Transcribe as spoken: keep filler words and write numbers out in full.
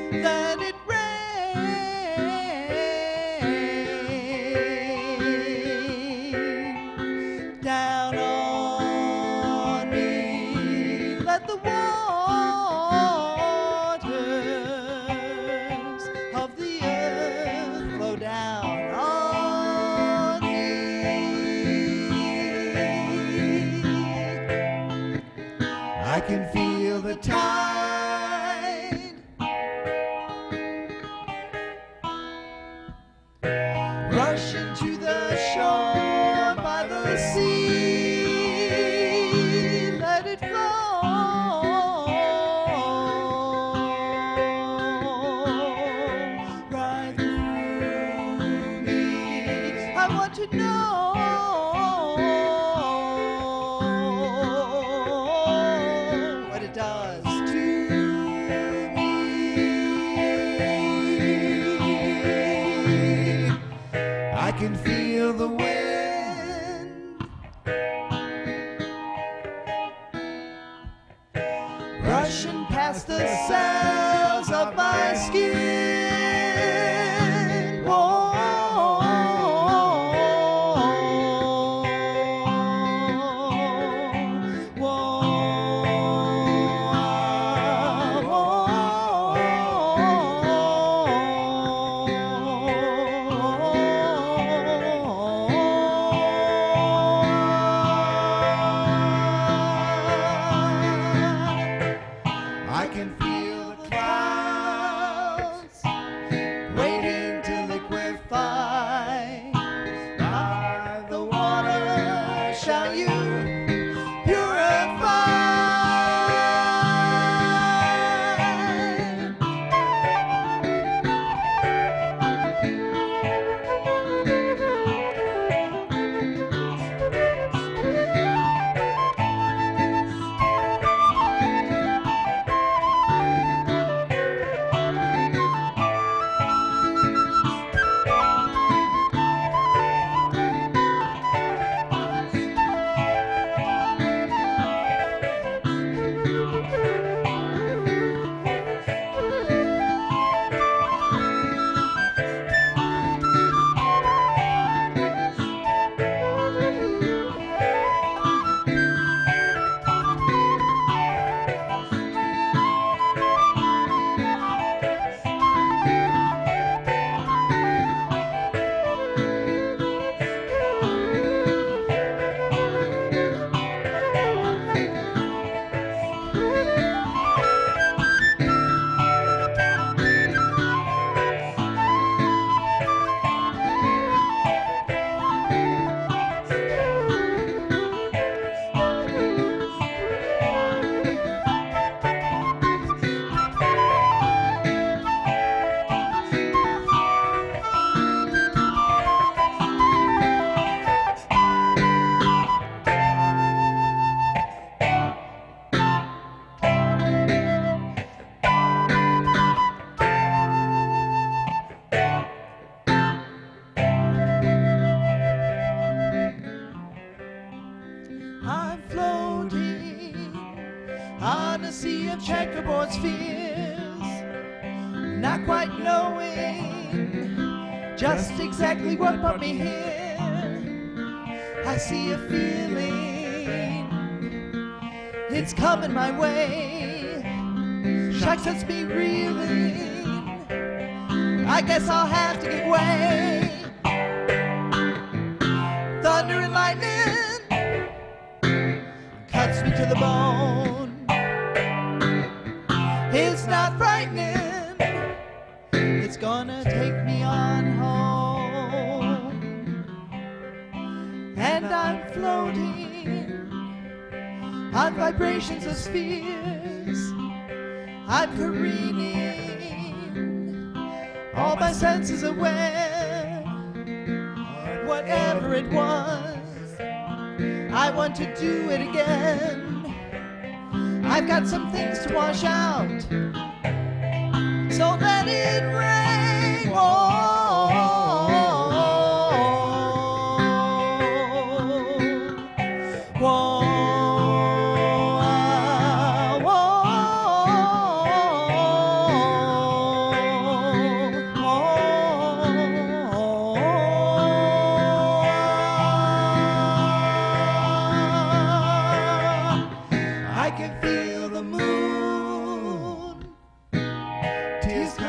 let it rain down on me. Let the waters of the earth flow down on me. I can feel the tide rushing to the shore by the sea. Let it flow right through me. I want to know what it does to me. I can feel the wind rushing past the cells of my skin. Whoa, I can feel the clouds waiting to liquefy. By the water shall you purify. I'm floating on a sea of checkerboard spheres, not quite knowing just exactly what brought me here. I see a feeling, it's coming my way. Shock sets me reeling, I guess I'll have to give way. Thunder and lightning cuts me to the bone. It's not frightening, it's gonna take me on home. And I'm floating on vibrations of spheres. I'm careening, all my senses aware. Whatever it was, I want to do it again. I've got some things to wash out, so let it rain. Whoa, whoa, whoa. is